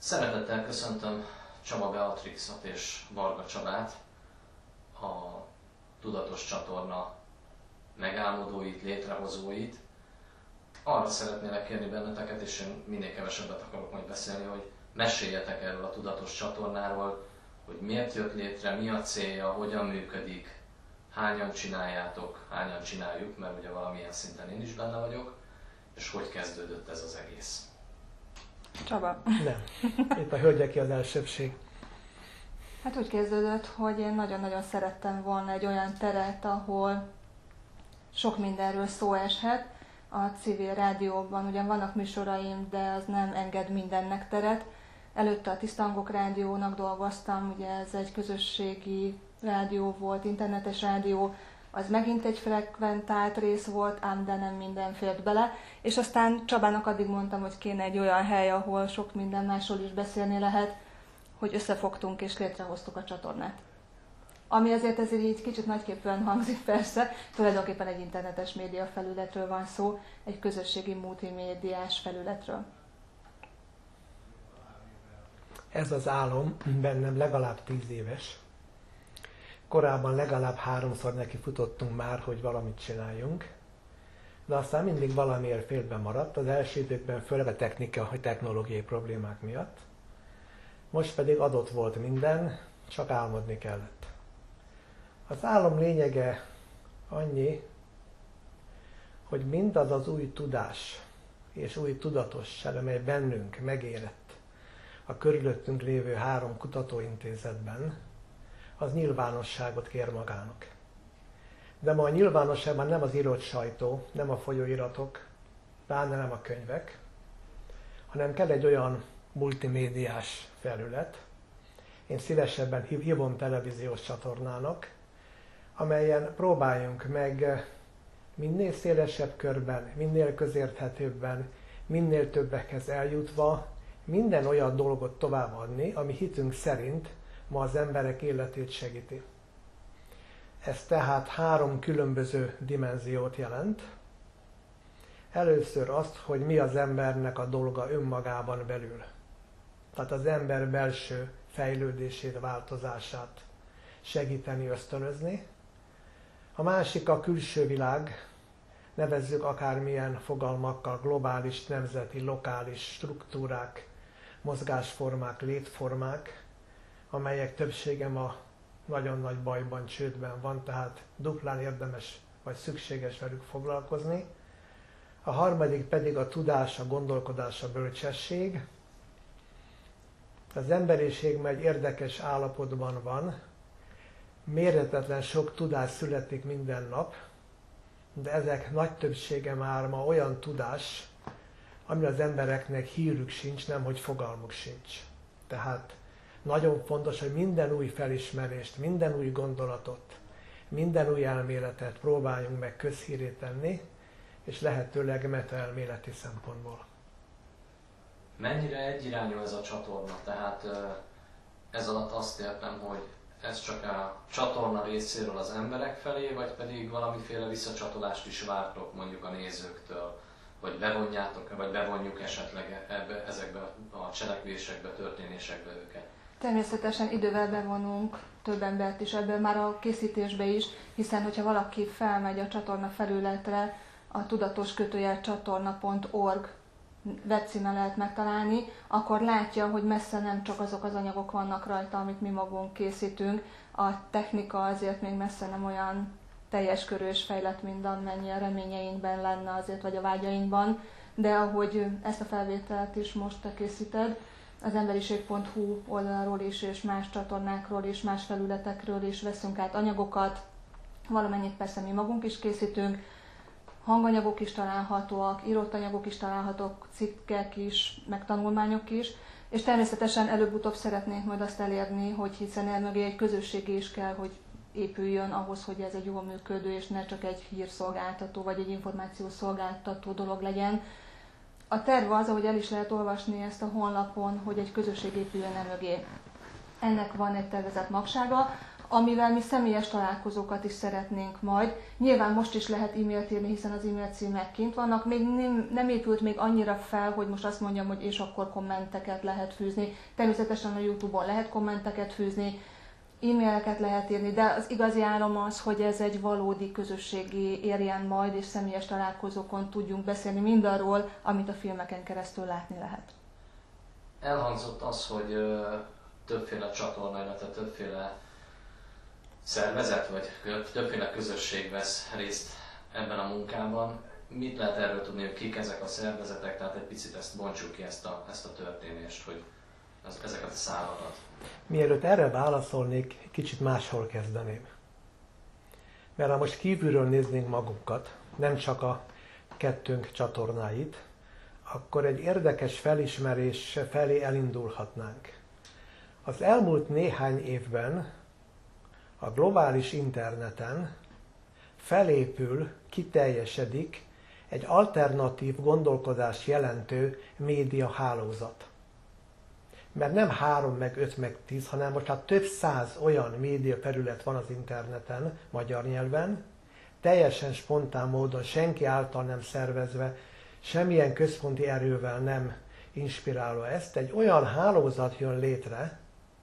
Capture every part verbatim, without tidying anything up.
Szeretettel köszöntöm Csaba Beatrixot és Varga Csabát, a Tudatos Csatorna megálmodóit, létrehozóit. Arra szeretnélek kérni benneteket, és én minél kevesebbet akarok majd beszélni, hogy meséljetek erről a Tudatos Csatornáról, hogy miért jött létre, mi a célja, hogyan működik, hányan csináljátok, hányan csináljuk, mert ugye valamilyen szinten én is benne vagyok, és hogy kezdődött ez az egész. Csaba. Nem. Itt a hölgyeké az elsőbség. Hát úgy kezdődött, hogy én nagyon-nagyon szerettem volna egy olyan teret, ahol sok mindenről szó eshet. A civil rádióban ugyan vannak műsoraim, de az nem enged mindennek teret. Előtte a Tiszta Hangok Rádiónak dolgoztam, ugye ez egy közösségi rádió volt, internetes rádió, az megint egy frekventált rész volt, ám de nem minden fért bele. És aztán Csabának addig mondtam, hogy kéne egy olyan hely, ahol sok minden másról is beszélni lehet, hogy összefogtunk és létrehoztuk a csatornát. Ami azért ezért így kicsit nagyképűen hangzik persze, tulajdonképpen egy internetes média felületről van szó, egy közösségi multimédiás felületről. Ez az álom bennem legalább tíz éves. Korábban legalább háromszor neki futottunk már, hogy valamit csináljunk, de aztán mindig valamiért félben maradt, az első időkben főleg a technika, vagy technológiai problémák miatt. Most pedig adott volt minden, csak álmodni kellett. Az álom lényege annyi, hogy mindaz az új tudás és új tudatosság, amely bennünk megérett a körülöttünk lévő három kutatóintézetben, az nyilvánosságot kér magának. De ma a nyilvánosságban nem az írott sajtó, nem a folyóiratok, pláne nem a könyvek, hanem kell egy olyan multimédiás felület, én szívesebben hívom televíziós csatornának, amelyen próbáljunk meg minél szélesebb körben, minél közérthetőbben, minél többekhez eljutva minden olyan dolgot továbbadni, ami hitünk szerint ma az emberek életét segíti. Ez tehát három különböző dimenziót jelent. Először azt, hogy mi az embernek a dolga önmagában belül. Tehát az ember belső fejlődését, változását segíteni, ösztönözni. A másik a külső világ, nevezzük akármilyen fogalmakkal, globális, nemzeti, lokális struktúrák, mozgásformák, létformák, amelyek többsége ma nagyon nagy bajban, csődben van, tehát duplán érdemes vagy szükséges velük foglalkozni. A harmadik pedig a tudás, a gondolkodás, a bölcsesség. Az emberiség már egy érdekes állapotban van, mérhetetlen sok tudás születik minden nap, de ezek nagy többsége már ma olyan tudás, ami az embereknek hírük sincs, nemhogy fogalmuk sincs. Tehát nagyon fontos, hogy minden új felismerést, minden új gondolatot, minden új elméletet próbáljunk meg közhírré tenni, és lehetőleg metaelméleti szempontból. Mennyire egyirányú ez a csatorna? Tehát ez alatt azt értem, hogy ez csak a csatorna részéről az emberek felé, vagy pedig valamiféle visszacsatolást is vártok mondjuk a nézőktől, hogy bevonjátok, vagy bevonjuk esetleg ebbe, ezekbe a cselekvésekbe, történésekbe őket? Természetesen idővel bevonunk több embert is ebből már a készítésbe is, hiszen hogyha valaki felmegy a csatorna felületre, a tudatos kötőjel csatorna pont org webcímen lehet megtalálni, akkor látja, hogy messze nem csak azok az anyagok vannak rajta, amit mi magunk készítünk. A technika azért még messze nem olyan teljes körű és fejlett, mint amennyi a reményeinkben lenne azért, vagy a vágyainkban. De ahogy ezt a felvételt is most te készíted, az emberiség pont hu oldalról is, és más csatornákról is, más felületekről is veszünk át anyagokat. Valamennyit persze mi magunk is készítünk, hanganyagok is találhatóak, írott anyagok is találhatók, cikkek is, meg tanulmányok is, és természetesen előbb-utóbb szeretnénk majd azt elérni, hogy hiszen elmögé egy közösség is kell, hogy épüljön ahhoz, hogy ez egy jól működő, és ne csak egy hírszolgáltató vagy egy információszolgáltató dolog legyen. A terv az, ahogy el is lehet olvasni ezt a honlapon, hogy egy közösség épüljön emögé. Ennek van egy tervezett magsága, amivel mi személyes találkozókat is szeretnénk majd. Nyilván most is lehet e-mailt írni, hiszen az e-mail címek kint vannak. Még nem, nem épült még annyira fel, hogy most azt mondjam, hogy és akkor kommenteket lehet fűzni. Természetesen a YouTube-on lehet kommenteket fűzni, e-maileket lehet írni, de az igazi álom az, hogy ez egy valódi közösségi érjen majd, és személyes találkozókon tudjunk beszélni mindarról, amit a filmeken keresztül látni lehet. Elhangzott az, hogy ö, többféle csatorna, illetve többféle szervezet, vagy többféle közösség vesz részt ebben a munkában. Mit lehet erről tudni, hogy kik ezek a szervezetek, tehát egy picit ezt bontsuk ki, ezt a, ezt a történést, hogy ez, ezeket a szálakat. Mielőtt erre válaszolnék, kicsit máshol kezdeném. Mert ha most kívülről néznénk magunkat, nem csak a kettőnk csatornáit, akkor egy érdekes felismerés felé elindulhatnánk. Az elmúlt néhány évben a globális interneten felépül, kiteljesedik egy alternatív gondolkodást jelentő médiahálózat. Mert nem három, meg öt, meg tíz, hanem most már több száz olyan média terület van az interneten, magyar nyelven, teljesen spontán módon, senki által nem szervezve, semmilyen központi erővel nem inspirálva ezt, egy olyan hálózat jön létre,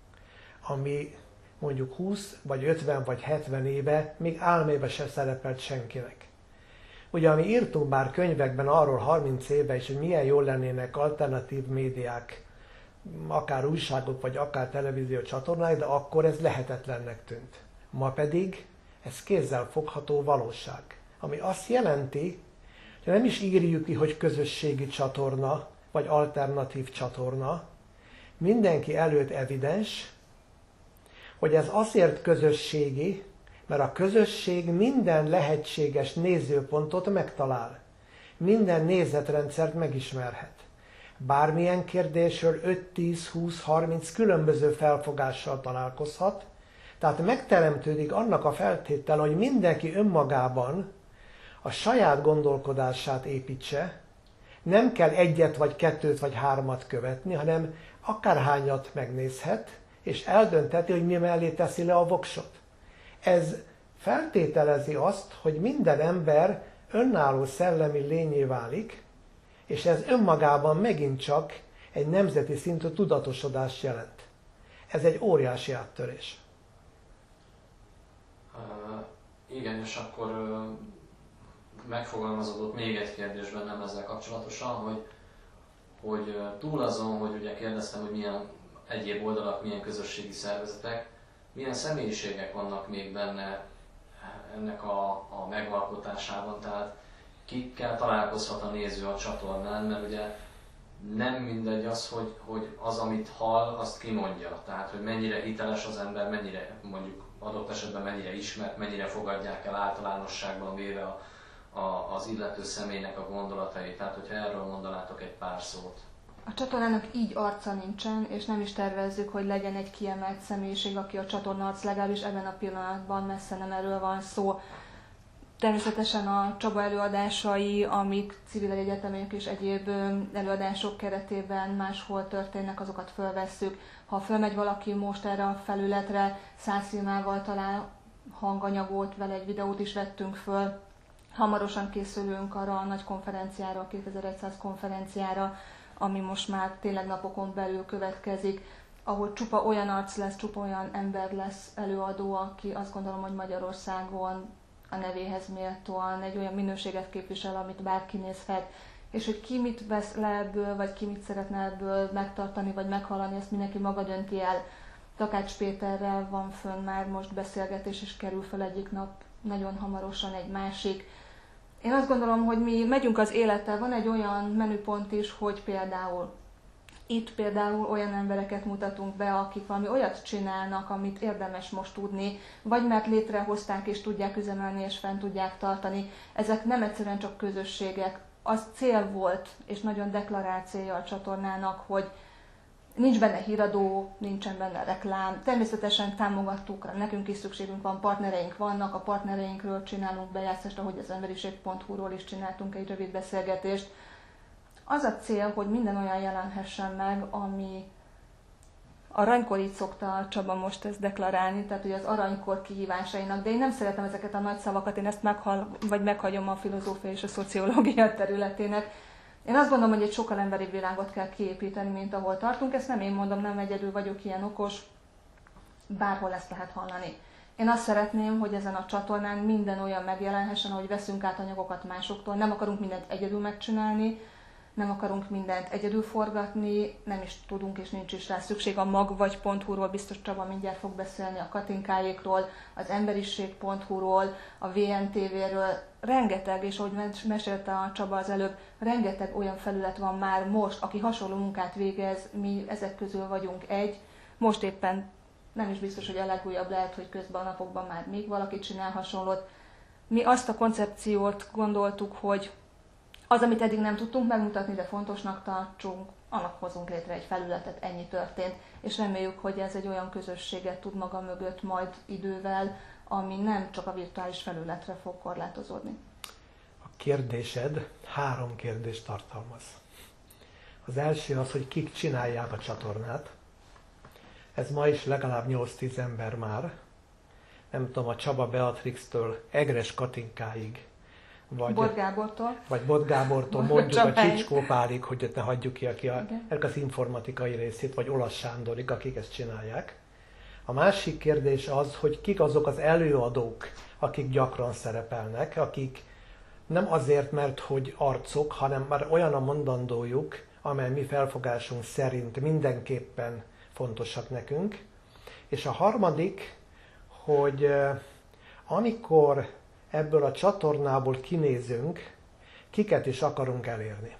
ami mondjuk húsz, vagy ötven, vagy hetven éve még álmébe se szerepelt senkinek. Ugye mi írtunk már könyvekben arról harminc éve is, hogy milyen jól lennének alternatív médiák, akár újságok, vagy akár televízió csatornák, de akkor ez lehetetlennek tűnt. Ma pedig ez kézzel fogható valóság, ami azt jelenti, hogy nem is írjuk ki, hogy közösségi csatorna, vagy alternatív csatorna, mindenki előtt evidens, hogy ez azért közösségi, mert a közösség minden lehetséges nézőpontot megtalál. Minden nézetrendszert megismerhet. Bármilyen kérdésről öt, tíz, húsz, harminc különböző felfogással találkozhat, tehát megteremtődik annak a feltétel, hogy mindenki önmagában a saját gondolkodását építse, nem kell egyet, vagy kettőt, vagy hármat követni, hanem akárhányat megnézhet, és eldöntheti, hogy mi mellé teszi le a voksot. Ez feltételezi azt, hogy minden ember önálló szellemi lényé válik, és ez önmagában megint csak egy nemzeti szintű tudatosodást jelent. Ez egy óriási áttörés. Uh, igen, és akkor uh, megfogalmazódott még egy kérdés bennem ezzel kapcsolatosan, hogy, hogy uh, túl azon, hogy ugye kérdeztem, hogy milyen egyéb oldalak, milyen közösségi szervezetek, milyen személyiségek vannak még benne ennek a, a megalkotásában, tehát kikkel találkozhat a néző a csatornán, mert ugye nem mindegy az, hogy, hogy az, amit hall, azt kimondja. Tehát, hogy mennyire hiteles az ember, mennyire mondjuk adott esetben mennyire ismert, mennyire fogadják el általánosságban véve a, a, az illető személynek a gondolatait. Tehát, hogyha erről mondanátok egy pár szót. A csatornának így arca nincsen, és nem is tervezzük, hogy legyen egy kiemelt személyiség, aki a csatorna arc, legalábbis ebben a pillanatban messze nem erről van szó. Természetesen a Csaba előadásai, amik civil egyetemek és egyéb előadások keretében máshol történnek, azokat fölvesszük. Ha fölmegy valaki most erre a felületre, Szász Ilmával talál hanganyagot, vele egy videót is vettünk föl. Hamarosan készülünk arra a nagy konferenciára, a kétezer-száz konferenciára, ami most már tényleg napokon belül következik, ahol csupa olyan arc lesz, csupa olyan ember lesz előadó, aki azt gondolom, hogy Magyarországon a nevéhez méltóan egy olyan minőséget képvisel, amit bárki nézhet, és hogy ki mit vesz le ebből, vagy ki mit szeretne ebből megtartani, vagy meghallani, ezt mindenki maga dönti el. Takács Péterrel van fönn már most beszélgetés, és kerül fel egyik nap, nagyon hamarosan egy másik. Én azt gondolom, hogy mi megyünk az élettel, van egy olyan menüpont is, hogy például itt például olyan embereket mutatunk be, akik valami olyat csinálnak, amit érdemes most tudni, vagy mert létrehozták és tudják üzemelni és fent tudják tartani. Ezek nem egyszerűen csak közösségek. Az cél volt, és nagyon deklarált célja a csatornának, hogy nincs benne híradó, nincsen benne reklám. Természetesen támogatókra nekünk is szükségünk van, partnereink vannak, a partnereinkről csinálunk bejátszást, ahogy az emberiség pont hu-ról is csináltunk egy rövid beszélgetést. Az a cél, hogy minden olyan jelenhessen meg, ami aranykor így szokta a Csaba most ezt deklarálni, tehát ugye az aranykor kihívásainak, de én nem szeretem ezeket a nagy szavakat, én ezt meghal, vagy meghagyom a filozófia és a szociológia területének. Én azt gondolom, hogy egy sokkal emberibb világot kell kiépíteni, mint ahol tartunk. Ezt nem én mondom, nem egyedül vagyok ilyen okos, bárhol ezt lehet hallani. Én azt szeretném, hogy ezen a csatornán minden olyan megjelenhessen, hogy veszünk át anyagokat másoktól, nem akarunk mindent egyedül megcsinálni, nem akarunk mindent egyedül forgatni, nem is tudunk és nincs is rá szükség. A mag vagy pont hu-ról biztos Csaba mindjárt fog beszélni, a Katinkáékról, az emberiség pont hu-ról, a vé en té vé-ről. Rengeteg, és ahogy mesélte a Csaba az előbb, rengeteg olyan felület van már most, aki hasonló munkát végez, mi ezek közül vagyunk egy. Most éppen nem is biztos, hogy a legújabb, lehet, hogy közben a napokban már még valaki csinál hasonlót. Mi azt a koncepciót gondoltuk, hogy az, amit eddig nem tudtunk megmutatni, de fontosnak tartsunk, annak hozunk létre egy felületet, ennyi történt, és reméljük, hogy ez egy olyan közösséget tud maga mögött majd idővel, ami nem csak a virtuális felületre fog korlátozódni. A kérdésed három kérdést tartalmaz. Az első az, hogy kik csinálják a csatornát. Ez ma is legalább nyolc-tíz ember már. Nem tudom, a Csaba Beatrix-től Egres Katinkáig, vagy Bot Gábortól, vagy Bot Gábortól mondjuk a Csicskó Pálig, hogy ne hagyjuk ki aki a, az informatikai részét, vagy Olasz Sándorig, akik ezt csinálják. A másik kérdés az, hogy kik azok az előadók, akik gyakran szerepelnek, akik nem azért, mert hogy arcok, hanem már olyan a mondandójuk, amely mi felfogásunk szerint mindenképpen fontosak nekünk. És a harmadik, hogy amikor ebből a csatornából kinézünk, kiket is akarunk elérni.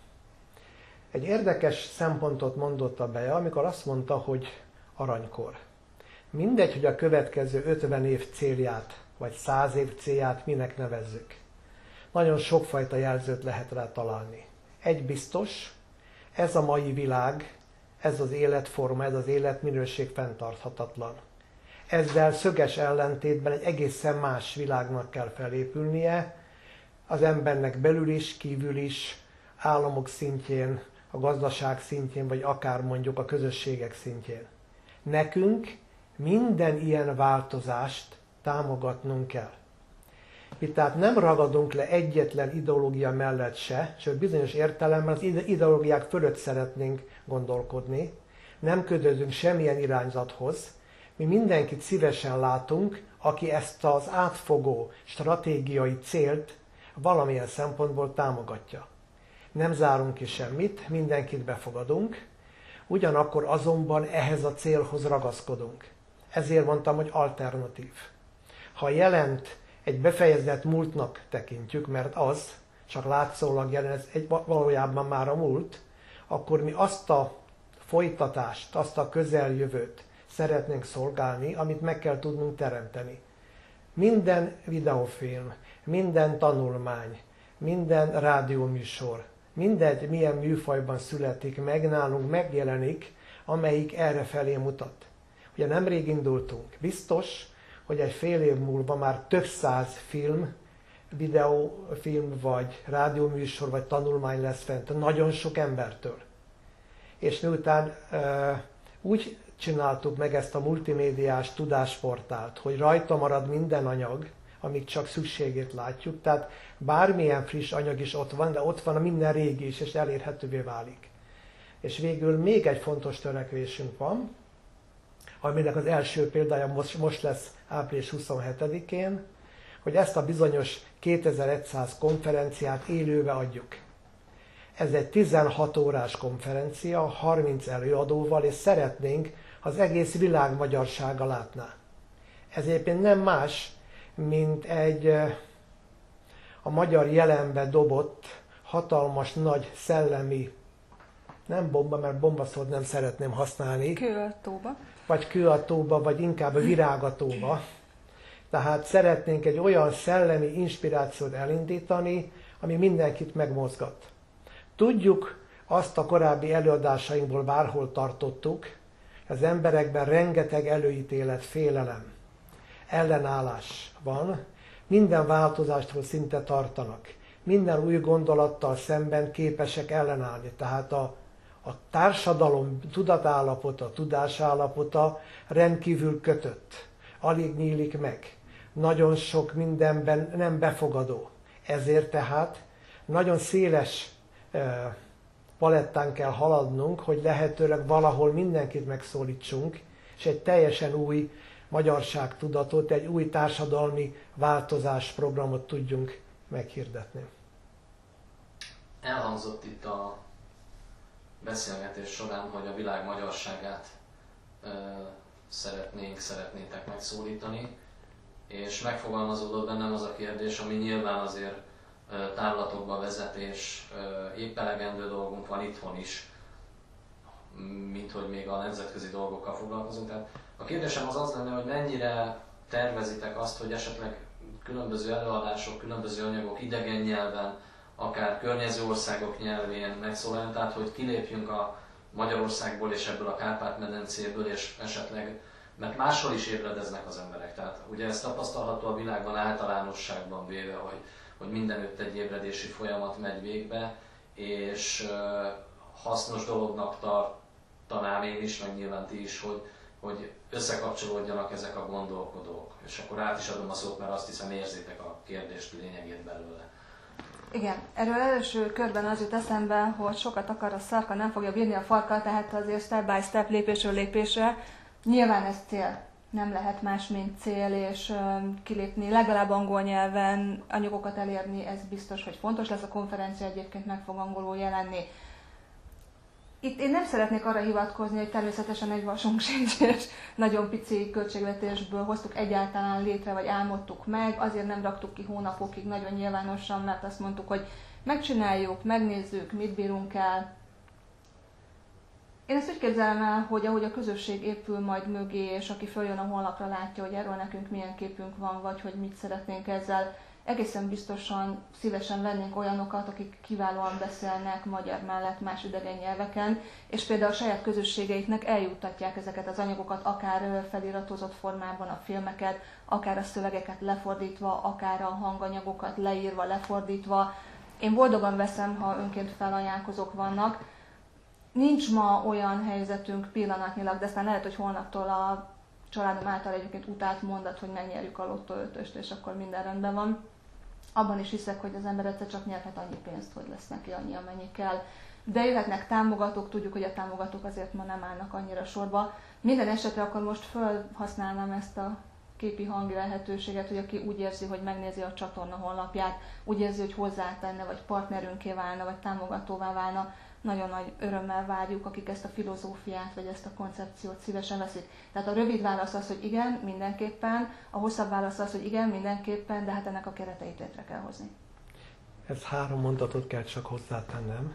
Egy érdekes szempontot mondott a Bea, amikor azt mondta, hogy aranykor. Mindegy, hogy a következő ötven év célját, vagy száz év célját minek nevezzük. Nagyon sokfajta jelzőt lehet rá találni. Egy biztos, ez a mai világ, ez az életforma, ez az életminőség fenntarthatatlan. Ezzel szöges ellentétben egy egészen más világnak kell felépülnie, az embernek belül is, kívül is, államok szintjén, a gazdaság szintjén, vagy akár mondjuk a közösségek szintjén. Nekünk minden ilyen változást támogatnunk kell. Mi tehát nem ragadunk le egyetlen ideológia mellett se, sőt bizonyos értelemben az ideológiák fölött szeretnénk gondolkodni, nem kötődünk semmilyen irányzathoz, mi mindenkit szívesen látunk, aki ezt az átfogó stratégiai célt valamilyen szempontból támogatja. Nem zárunk ki semmit, mindenkit befogadunk, ugyanakkor azonban ehhez a célhoz ragaszkodunk. Ezért mondtam, hogy alternatív. Ha jelent egy befejezett múltnak tekintjük, mert az csak látszólag jelen, ez egy, valójában már a múlt, akkor mi azt a folytatást, azt a közeljövőt szeretnénk szolgálni, amit meg kell tudnunk teremteni. Minden videófilm, minden tanulmány, minden rádióműsor, mindegy milyen műfajban születik meg, nálunk megjelenik, amelyik erre felé mutat. Ugye nemrég indultunk. Biztos, hogy egy fél év múlva már több száz film, videófilm, vagy rádióműsor, vagy tanulmány lesz fent nagyon sok embertől. És miután uh, úgy csináltuk meg ezt a multimédiás tudásportált, hogy rajta marad minden anyag, amíg csak szükségét látjuk, tehát bármilyen friss anyag is ott van, de ott van a minden régi is, és elérhetővé válik. És végül még egy fontos törekvésünk van, aminek az első példája most, most lesz április huszonhetedikén, hogy ezt a bizonyos kétezer-száz konferenciát élőbe adjuk. Ez egy tizenhat órás konferencia, harminc előadóval, és szeretnénk, az egész világ magyarsága látná. Ez egyébként nem más, mint egy a magyar jelenbe dobott, hatalmas, nagy szellemi, nem bomba, mert bombaszót nem szeretném használni. Kő a tóba. Vagy kő a tóba, vagy inkább a virág a tóba. Tehát szeretnénk egy olyan szellemi inspirációt elindítani, ami mindenkit megmozgat. Tudjuk, azt a korábbi előadásainkból bárhol tartottuk, az emberekben rengeteg előítélet, félelem, ellenállás van, minden változástól szinte tartanak, minden új gondolattal szemben képesek ellenállni. Tehát a, A társadalom tudatállapota, tudásállapota rendkívül kötött. Alig nyílik meg. Nagyon sok mindenben nem befogadó. Ezért tehát nagyon széles eh, palettán kell haladnunk, hogy lehetőleg valahol mindenkit megszólítsunk, és egy teljesen új magyarságtudatot, egy új társadalmi változás programot tudjunk meghirdetni. Elhangzott itt a beszélgetés során, hogy a világ magyarságát ö, szeretnénk, szeretnétek megszólítani, és megfogalmazódott bennem az a kérdés, ami nyilván azért ö, távlatokba vezet, és ö, épp elegendő dolgunk van itthon is, mint hogy még a nemzetközi dolgokkal foglalkozunk. Tehát a kérdésem az az lenne, hogy mennyire tervezitek azt, hogy esetleg különböző előadások, különböző anyagok idegen nyelven, akár környező országok nyelvén megszólaljon, tehát hogy kilépjünk a Magyarországból és ebből a Kárpát-medencéből, és esetleg, mert máshol is ébredeznek az emberek. Tehát ugye ez tapasztalható a világban általánosságban véve, hogy, hogy mindenütt egy ébredési folyamat megy végbe, és uh, hasznos dolognak tartanám én is, meg nyilván ti is, hogy, hogy összekapcsolódjanak ezek a gondolkodók. És akkor át is adom a szót, mert azt hiszem érzitek a kérdést lényegét belőle. Igen, erről első körben az jut eszembe, hogy sokat akar a szarka, nem fogja bírni a farka, tehát azért step by step, lépésről lépésre. Nyilván ez cél, nem lehet más, mint cél, és kilépni, legalább angol nyelven anyagokat elérni, ez biztos, hogy fontos lesz. A konferencia egyébként meg fog angolul jelenni. Itt én nem szeretnék arra hivatkozni, hogy természetesen egy vasunk sincs, és nagyon pici költségvetésből hoztuk egyáltalán létre, vagy álmodtuk meg, azért nem raktuk ki hónapokig nagyon nyilvánosan, mert azt mondtuk, hogy megcsináljuk, megnézzük, mit bírunk el. Én ezt úgy képzelem el, hogy ahogy a közösség épül majd mögé, és aki följön a honlapra látja, hogy erről nekünk milyen képünk van, vagy hogy mit szeretnénk ezzel, egészen biztosan szívesen vennénk olyanokat, akik kiválóan beszélnek magyar mellett más idegen nyelveken, és például a saját közösségeiknek eljuttatják ezeket az anyagokat, akár feliratozott formában a filmeket, akár a szövegeket lefordítva, akár a hanganyagokat leírva, lefordítva. Én boldogan veszem, ha önként felajánlkozók vannak. Nincs ma olyan helyzetünk pillanatnyilag, de aztán lehet, hogy holnaptól a családom által egyébként utált mondat, hogy megnyerjük a lottó ötöst, és akkor minden rendben van. Abban is hiszek, hogy az ember egyszer csak nyerhet annyi pénzt, hogy lesz neki annyi, amennyi kell. De jöhetnek támogatók, tudjuk, hogy a támogatók azért ma nem állnak annyira sorba. Minden esetre akkor most felhasználnám ezt a képi hangi lehetőséget, hogy aki úgy érzi, hogy megnézi a csatorna honlapját, úgy érzi, hogy hozzátenne, vagy partnerünké válna, vagy támogatóvá válna, nagyon nagy örömmel várjuk, akik ezt a filozófiát, vagy ezt a koncepciót szívesen veszik. Tehát a rövid válasz az, hogy igen, mindenképpen, a hosszabb válasz az, hogy igen, mindenképpen, de hát ennek a kereteit létre kell hozni. Ez három mondatot kell csak hozzátennem.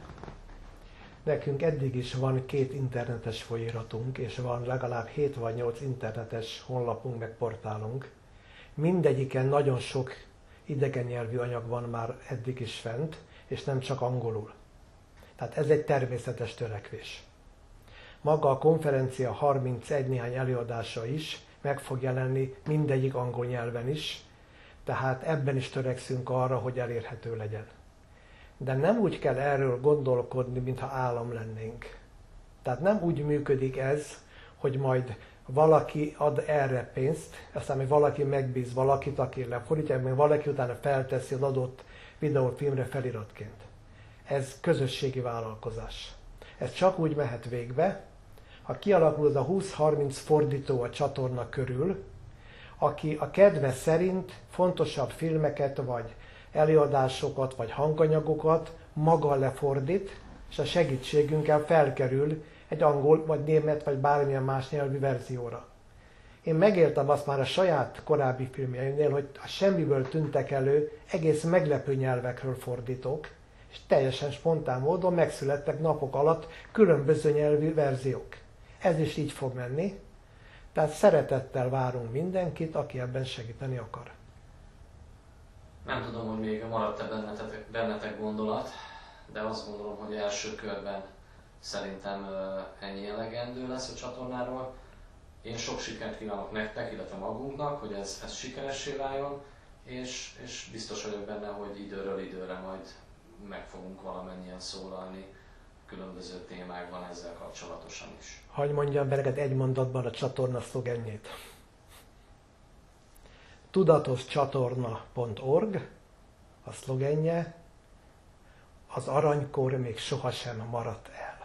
Nekünk eddig is van két internetes folyóiratunk, és van legalább hét vagy nyolc internetes honlapunk, meg portálunk. Mindegyiken nagyon sok idegen nyelvű anyag van már eddig is fent, és nem csak angolul. Tehát ez egy természetes törekvés. Maga a konferencia harmincegy néhány előadása is meg fog jelenni mindegyik angol nyelven is, tehát ebben is törekszünk arra, hogy elérhető legyen. De nem úgy kell erről gondolkodni, mintha állam lennénk. Tehát nem úgy működik ez, hogy majd valaki ad erre pénzt, aztán még valaki megbíz valakit, aki lefordítja, meg valaki utána felteszi az adott videófilmre feliratként. Ez közösségi vállalkozás. Ez csak úgy mehet végbe, ha kialakul az a húsz-harminc fordító a csatorna körül, aki a kedve szerint fontosabb filmeket, vagy előadásokat, vagy hanganyagokat maga lefordít, és a segítségünkkel felkerül egy angol, vagy német, vagy bármilyen más nyelvű verzióra. Én megéltem azt már a saját korábbi filmjeimnél, hogy a semmiből tűntek elő egész meglepő nyelvekről fordítók, és teljesen spontán módon megszülettek napok alatt különböző nyelvű verziók. Ez is így fog menni, tehát szeretettel várunk mindenkit, aki ebben segíteni akar. Nem tudom, hogy még maradt-e bennetek, bennetek gondolat, de azt gondolom, hogy első körben szerintem ennyi elegendő lesz a csatornáról. Én sok sikert kívánok nektek, illetve magunknak, hogy ez, ez sikeressé váljon, és, és biztos vagyok benne, hogy időről időre majd meg fogunk valamennyien szólalni különböző témákban ezzel kapcsolatosan is. Hagy mondjam be neked egy mondatban a csatorna szlogenjét. tudatoscsatorna pont org a szlogenje, az aranykor még sohasem maradt el.